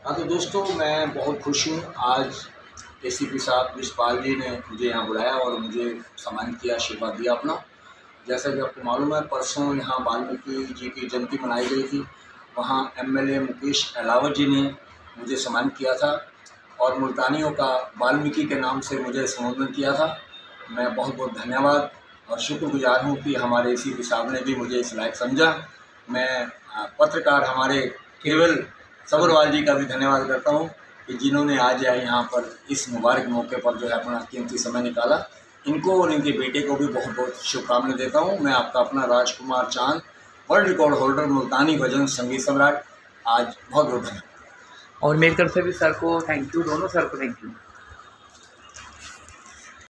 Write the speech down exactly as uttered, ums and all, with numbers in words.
हाँ तो दोस्तों, मैं बहुत खुश हूँ। आज एसीपी साहब विशपाल जी ने मुझे यहाँ बुलाया और मुझे सम्मानित किया, आशीर्वाद दिया अपना। जैसा कि आपको मालूम है, परसों यहाँ वाल्मीकि जी की जयंती मनाई गई थी। वहाँ एमएलए मुकेश अहलावत जी ने मुझे सम्मानित किया था और मुल्तानियों का वाल्मीकि के नाम से मुझे संबोधन किया था। मैं बहुत बहुत धन्यवाद और शुक्रगुजार हूँ कि हमारे एसीपी साहब ने भी मुझे इस लायक समझा। मैं अ, पत्रकार हमारे केवल सब्रवाल जी का भी धन्यवाद करता हूँ कि जिन्होंने आज यहाँ पर इस मुबारक मौके पर जो है अपना कीमती समय निकाला। इनको और इनके बेटे को भी बहुत बहुत शुभकामनाएं देता हूँ। मैं आपका अपना Rajkumar Chand, world record holder, Multani भजन संगीत सम्राट, आज बहुत बहुत धन्यवाद। और मेरी तरफ से भी सर को थैंक यू, दोनों सर को थैंक यू।